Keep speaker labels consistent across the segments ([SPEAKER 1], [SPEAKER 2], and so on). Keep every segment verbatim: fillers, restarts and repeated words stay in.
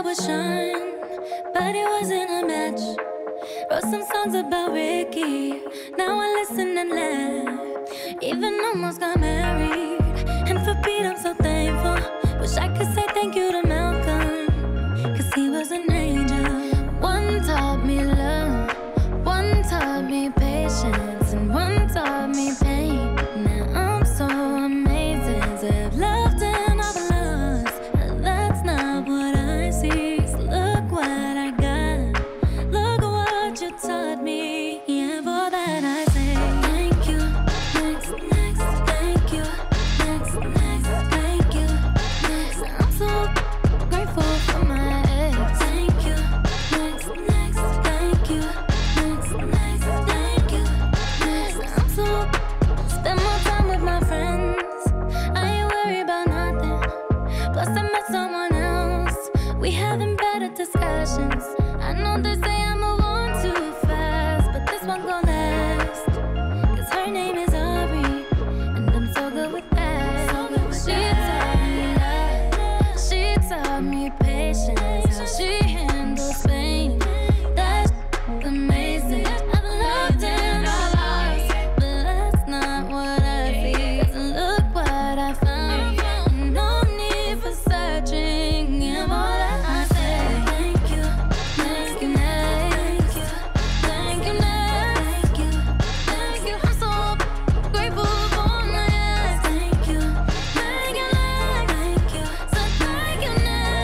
[SPEAKER 1] would shine, but it wasn't a match. Wrote some songs about Ricky, now I listen and laugh. Even almost got married, and for Pete I'm so thankful. Wish I could say thank you to Malcolm, cause he was an angel. One taught me love, one taught me patience, and one taught me pain. Now I'm so amazing to have loved and I've lost. That's not what I see, so look what I got. Look what you taught me, yeah, for that I say thank you. Next, next, thank you. Next, next, thank you. Next, I'm so grateful for my ex. Thank you. Next, next, thank you. Next, next, thank you. Next, I'm so spend more time with my friends. I ain't worried about nothing. Plus I met someone else. We having better discussions. I know they say I move on too fast, but this one gon' last. Cause her name is Aubrey, and I'm so good with that. So good with she taught me love, she taught me patience, how she handles pain. That's amazing. I've loved and I lost, but that's not what I see. Cause look what I found, no need for searching. Yeah, more that I say thank you. Thank you, next. Thank you, next. Thank you, I'm so grateful for my ex. Thank you. Thank you, next. Thank you. So thank you,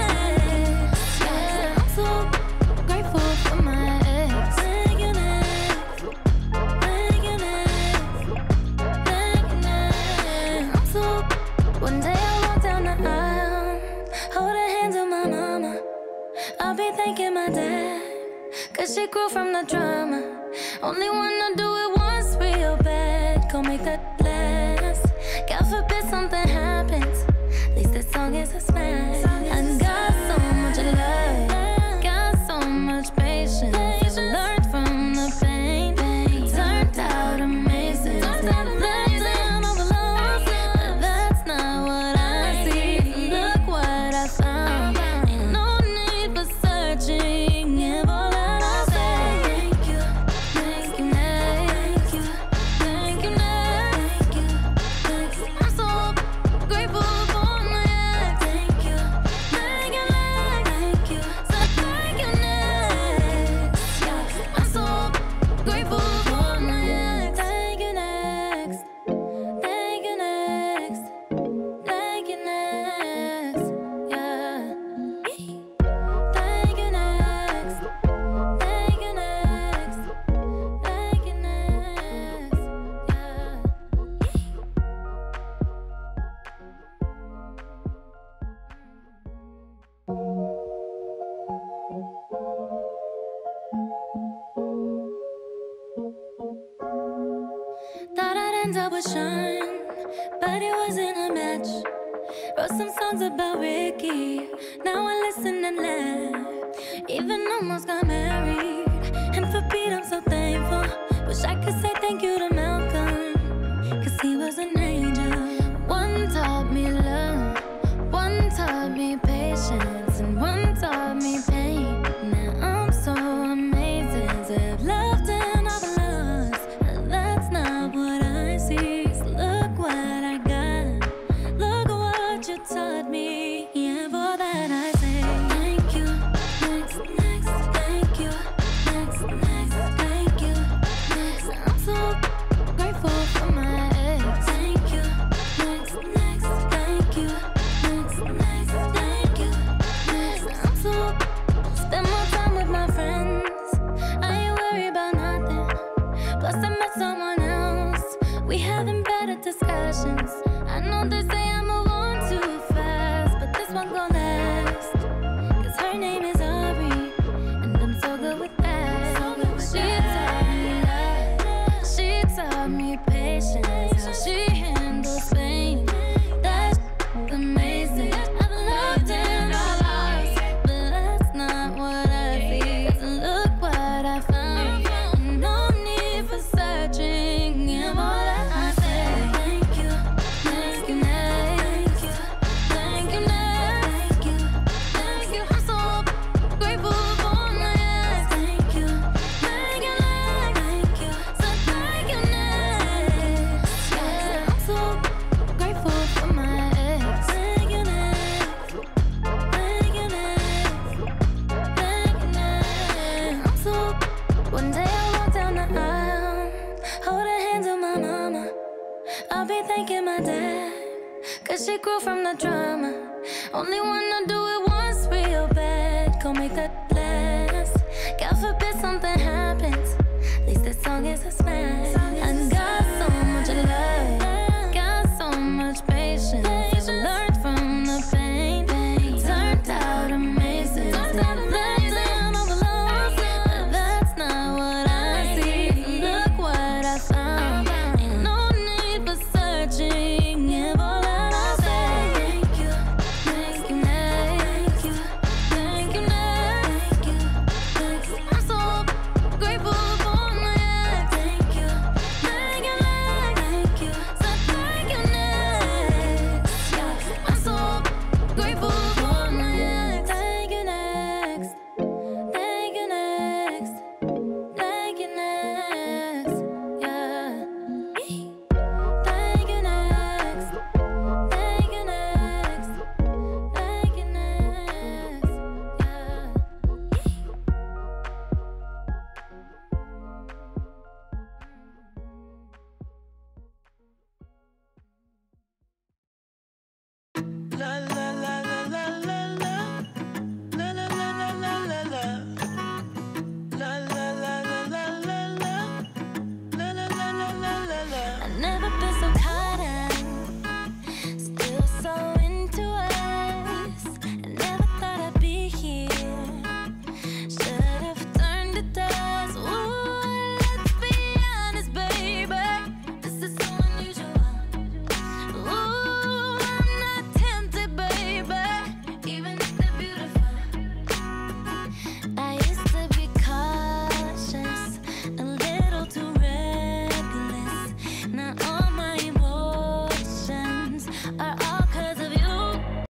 [SPEAKER 1] next. Yeah, I'm so grateful for my ex. Thank you, next. Thank you, next. Thank you, next. I'm so. One day I walk down the aisle, hold the hands of my mama. I'll be thanking my dad, cause she grew from the drama. Only wanna do it once real bad, go make that last. God forbid something happens, at least this song is a smash. I got so much love, got so much patience. I've learned from the pain, it turned out amazing. Let down all the lows, but that's not what I see. Look what I found, ain't no need for searching. Yeah, for that I say thank you. Thank you, next. Thank you, next. Thank you. I'm so grateful for my ex. Thank you. Thank you, next. Thank you. So thank you, next. Yeah, I'm so grateful for my ex. Thank you, next. Thank you, next. Thank you, next. Yeah. Thank you, next. Thank you, next. Thank you, next. Yeah. Thought I'd end up with Shine, but it wasn't a match. Wrote some songs about Ricky, now I listen and laugh. Even almost got married, and for Pete I'm so thankful. Wish I could say thank you to Malcolm, cause he was an angel. One taught me love, one taught me patience, and one taught me pain. Now I'm so amazing to have loved and I've lost. That's not what I see, so look what I got. Look what you taught me, yeah, for that I say thank you. Next, next, thank you. Next, next, thank you. Next, I'm so grateful for my ex. Thank you. Next, next, thank you. Next, next, thank you. Next, I'm so spend more time with my friends. I ain't worried about nothing. Plus I met someone else. We having better discussions. I know they say I move on too fast, but this one gon' last. Cause her name is Aubrey, and I'm so good with that. So good with she taught me love, she taught me patience, how she handles pain. That's amazing. I've loved and I lost, but that's not what I see. Cause look what I found, no need for searching. Yeah, more that I say thank you. Thank you, next. Thank you, next. Thank you. I'm so I'll be thanking my dad, cause she grew from the drama. Only wanna do it once real bad. Go make that last. God forbid something happens, at least this song is a smash.